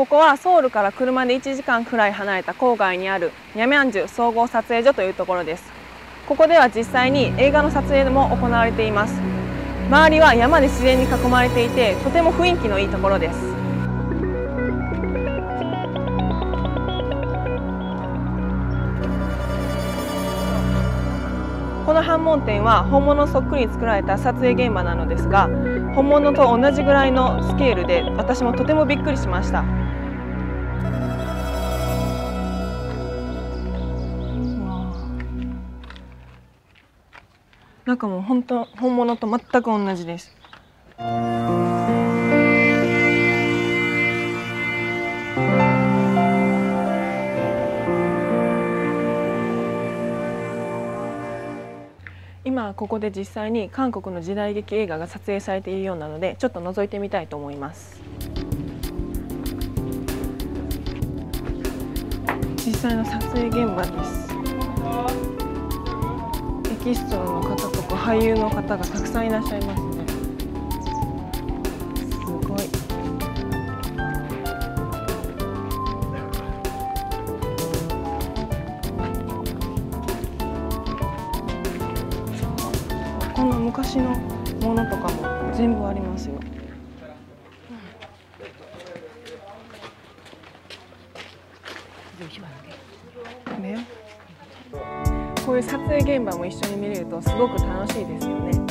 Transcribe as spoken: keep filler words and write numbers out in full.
こはソウルから車でいちじかんくらい離れた郊外にあるニャミャンジュ総合撮影所というところです。ここでは実際に映画の撮影も行われています。周りは山で自然に囲まれていて、とても雰囲気のいいところです。この反問店は本物そっくりに作られた撮影現場なのですが、本物と同じぐらいのスケールで私もとてもびっくりしました。中も本当本物と全く同じです。今ここで実際に韓国の時代劇映画が撮影されているようなので、ちょっと覗いてみたいと思います。実際の撮影現場です。エキストラの方とか俳優の方がたくさんいらっしゃいますね。すごい。この昔のものとかも全部ありますよ。ね、こういう撮影現場も一緒に見れるとすごく楽しいですよね。